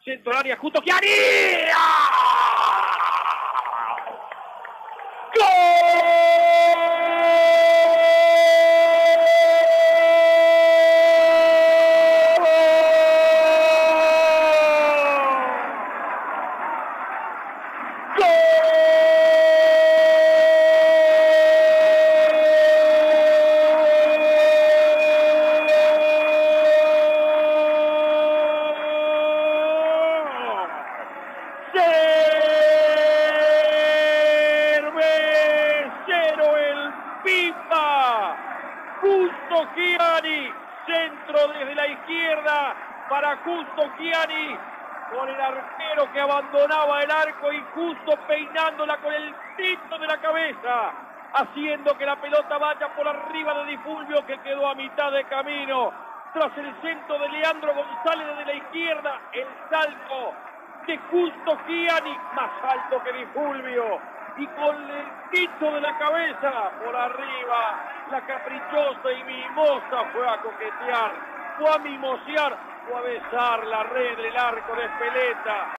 Centro al área, justo Chiari. Cervecero el Pimba, Justo Chiari, centro desde la izquierda para Justo Chiari, con el arquero que abandonaba el arco y justo peinándola con el tinto de la cabeza, haciendo que la pelota vaya por arriba de Di Fulvio, que quedó a mitad de camino. Tras el centro de Leandro González desde la izquierda, el salto de Justo Chiari, más alto que Di Fulvio, y con el tinto de la cabeza por arriba, la caprichosa y mimosa fue a coquetear, fue a mimosear, fue a besar la red del arco de Speletta.